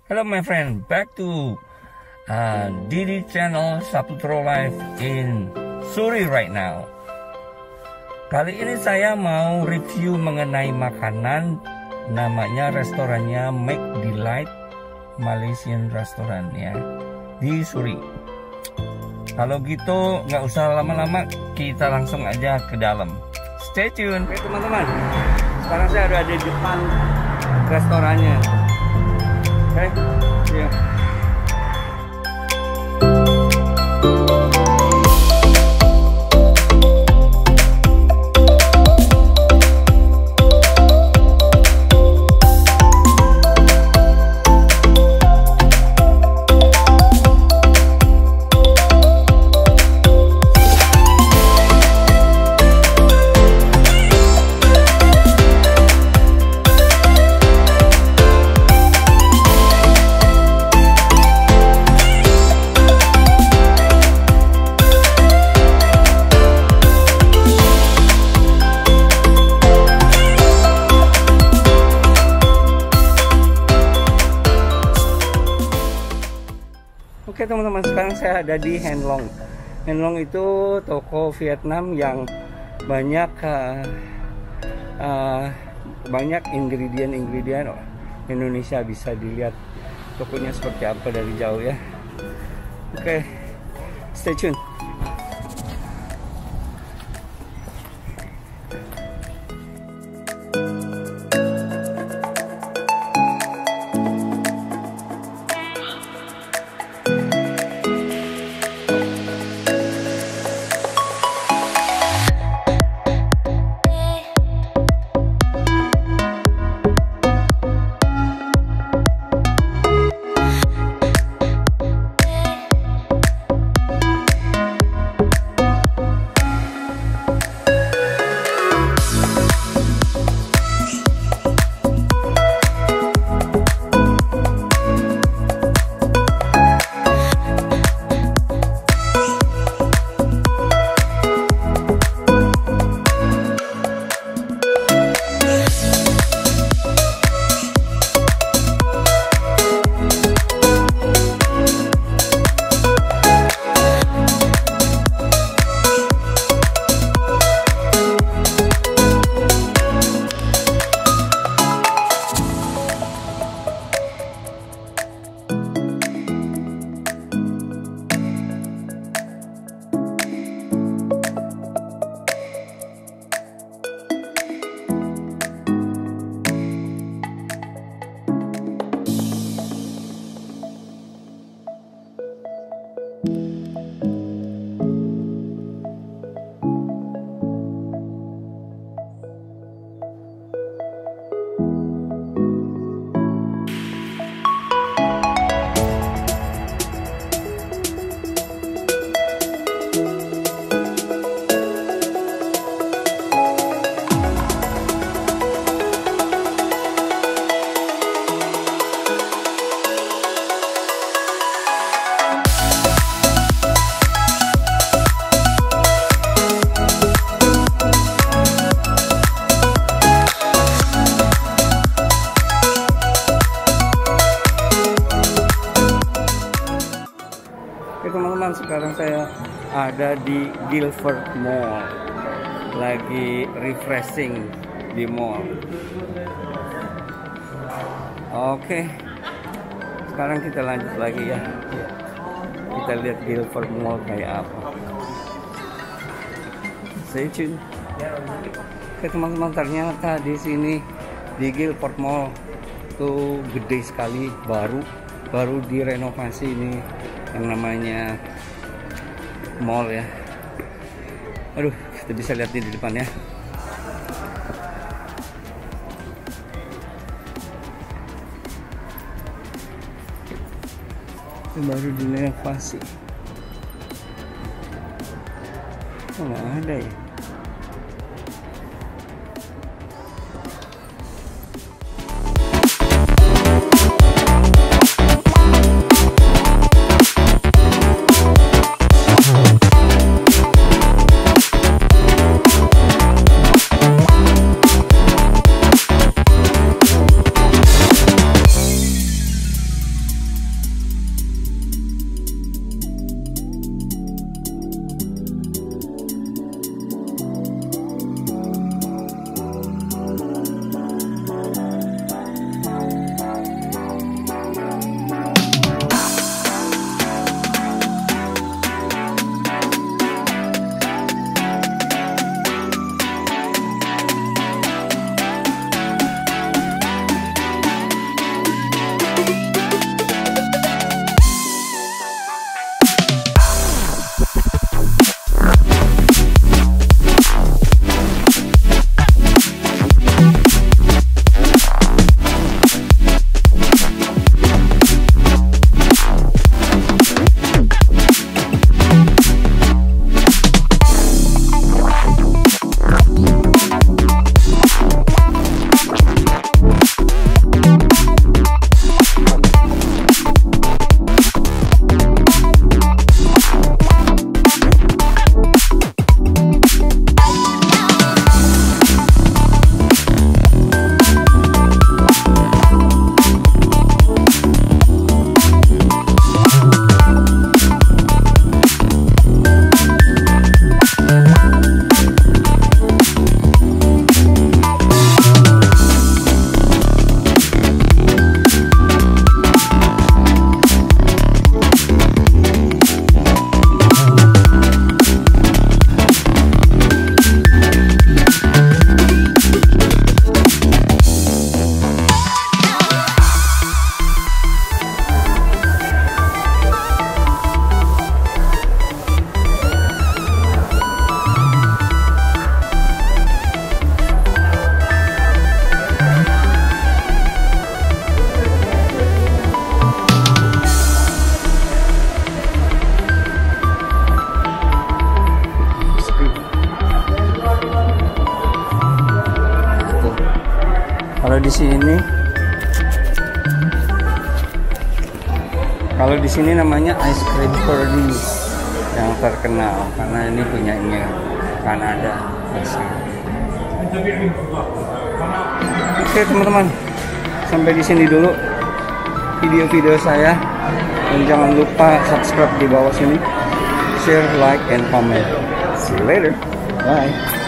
Hello my friend, back to Didi channel Saputro Live in Suri right now. Kali ini saya mau review mengenai makanan, namanya restorannya sDelightMalaysiaRestaurant ya, di Suri. Kalau gitu nggak usah lama-lama, kita langsung aja ke dalam. Stay tune. Oke teman-teman, sekarang saya ada di depan restorannya. Oke, yeah. Oke teman-teman, sekarang saya ada di Henlong. Henlong itu toko Vietnam yang banyak ingredient Indonesia. Bisa dilihat tokonya seperti apa dari jauh ya. Oke, stay tune. Teman-teman, sekarang saya ada di Guilford Mall, lagi refreshing di mall. Oke, sekarang kita lanjut lagi ya. Kita lihat Guilford Mall kayak apa. Stay tune. Oke teman-teman, ternyata di sini di Guilford Mall tuh gede sekali, baru direnovasi ini yang namanya mall ya. Aduh, kita bisa lihat di depan ya. Ini baru direnovasi. Oh, nggak ada ya. Kalau di sini namanya ice cream Purdy yang terkenal karena ini punyanya Kanada. Oke teman-teman, sampai di sini dulu video-video saya, dan jangan lupa subscribe di bawah sini, share, like, and comment. See you later. Bye.